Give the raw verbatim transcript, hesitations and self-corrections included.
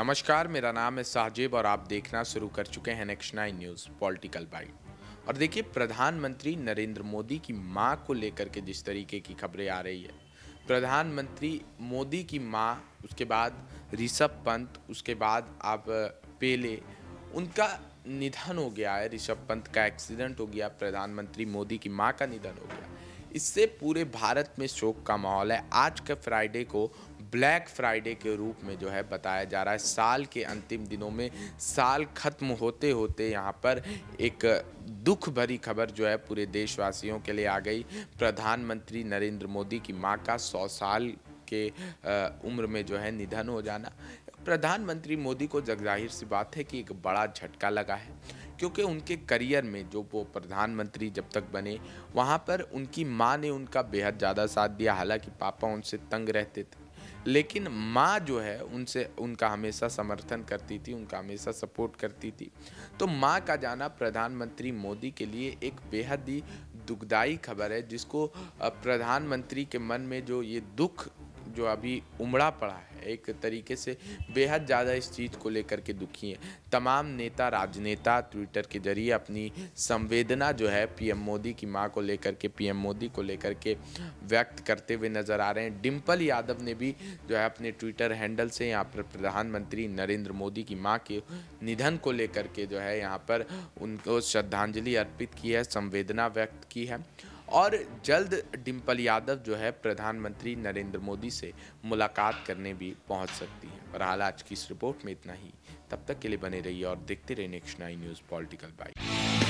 नमस्कार, मेरा नाम है साजिब और आप देखना शुरू कर चुके हैं next nine news political bite. और देखिए, प्रधानमंत्री नरेंद्र मोदी की मां को लेकर के जिस तरीके की खबरें आ रही है, प्रधानमंत्री मोदी की मां, उसके बाद ऋषभ पंत, उसके बाद आप पेले, उनका निधन हो गया है। ऋषभ पंत का एक्सीडेंट हो गया, प्रधानमंत्री मोदी की मां का निधन हो गया। इससे पूरे भारत में शोक का माहौल है। आज के फ्राइडे को ब्लैक फ्राइडे के रूप में जो है बताया जा रहा है। साल के अंतिम दिनों में, साल खत्म होते होते यहाँ पर एक दुख भरी खबर जो है पूरे देशवासियों के लिए आ गई। प्रधानमंत्री नरेंद्र मोदी की मां का सौ साल के उम्र में जो है निधन हो जाना, प्रधानमंत्री मोदी को जग जाहिर सी बात है कि एक बड़ा झटका लगा है, क्योंकि उनके करियर में जो वो प्रधानमंत्री जब तक बने, वहाँ पर उनकी माँ ने उनका बेहद ज़्यादा साथ दिया। हालांकि पापा उनसे तंग रहते थे, लेकिन माँ जो है उनसे उनका हमेशा समर्थन करती थी, उनका हमेशा सपोर्ट करती थी। तो माँ का जाना प्रधानमंत्री मोदी के लिए एक बेहद ही दुखदाई खबर है, जिसको प्रधानमंत्री के मन में जो ये दुख जो अभी उमड़ा पड़ा है, एक तरीके से बेहद ज़्यादा इस चीज़ को लेकर के दुखी हैं। तमाम नेता राजनेता ट्विटर के जरिए अपनी संवेदना जो है पीएम मोदी की मां को लेकर के, पीएम मोदी को लेकर के व्यक्त करते हुए नजर आ रहे हैं। डिम्पल यादव ने भी जो है अपने ट्विटर हैंडल से यहाँ पर प्रधानमंत्री नरेंद्र मोदी की मां के निधन को लेकर के जो है यहाँ पर उनको श्रद्धांजलि अर्पित की है, संवेदना व्यक्त की है। और जल्द डिम्पल यादव जो है प्रधानमंत्री नरेंद्र मोदी से मुलाकात करने भी पहुंच सकती है। और हाल आज की इस रिपोर्ट में इतना ही। तब तक के लिए बने रहिए और देखते रहिए next nine news political bite.